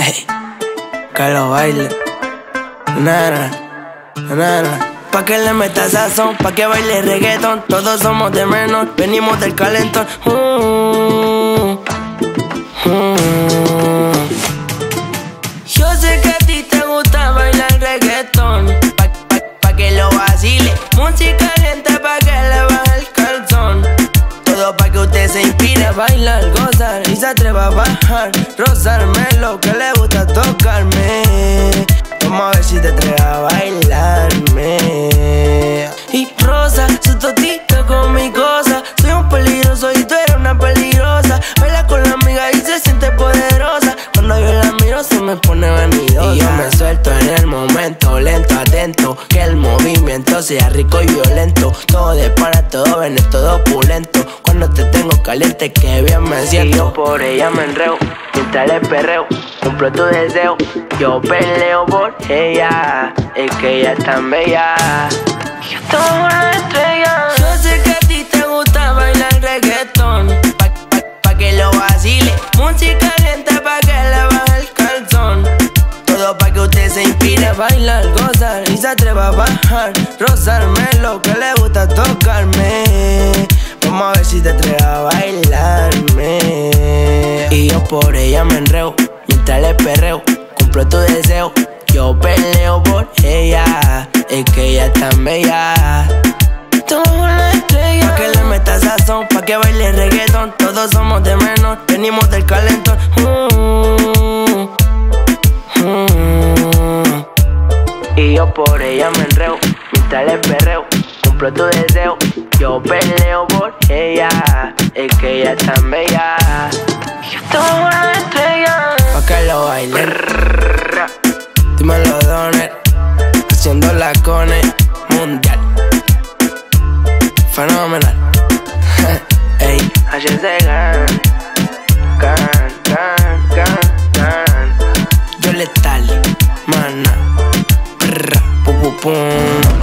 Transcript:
Que lo baile. Nana, nana. Pa' que le meta sazón, pa' que baile reggaetón. Todos somos de menor, venimos del calentón. Yo sé que a ti te gusta bailar reggaetón, pa' que lo vacile. Música lenta pa' que le baje el calzón. Todo pa' que usted se inspire a bailar, gozar y se atreva a bajar. Rozarme lo que le gusta tocarme. Vamos a ver si te atreves a bailarme. Y rosa, su totita con mi cosa. Soy un peligroso y tú eres una peligrosa. Baila con la amiga y se siente poderosa. Cuando yo la miro se me pone vanidosa. Y yo me suelto en el momento, lento, atento. Que el movimiento sea rico y violento. Todo de para, todo ven, es todo opulento. Cuando te tengo caliente que bien me siento. Y yo por ella me enreo, mientras le perreo, cumplo tu deseo. Yo peleo por ella, es que ella es tan bella. Yo tomo una estrella. Yo sé que a ti te gusta bailar reggaetón, pa' que lo vacile. Música lenta pa' que le baje el calzón. Todo pa' que usted se inspire a bailar, gozar y se atreva a bajar. Rozarme lo que le gusta tocarme. Vamos a ver si te atreves a bailarme. Y yo por ella me enreo, mientras le perreo, cumplo tu deseo. Yo peleo por ella, es que ella es tan bella. Tomo una estrella. Pa' que le meta sazón, pa' que baile reggaetón. Todos somos de menor, venimos del calentón. Y yo por ella me enreo, mientras le perreo, cumplo tu deseo. Yo peleo por ella, es que ella es tan bella. Yo tomo una estrella. Pa' que lo baile. Dímelo, Donner, haciendo la cone mundial. Fenomenal. Ey, HC Gan. Yo letal, mana. Pum, pum, pum.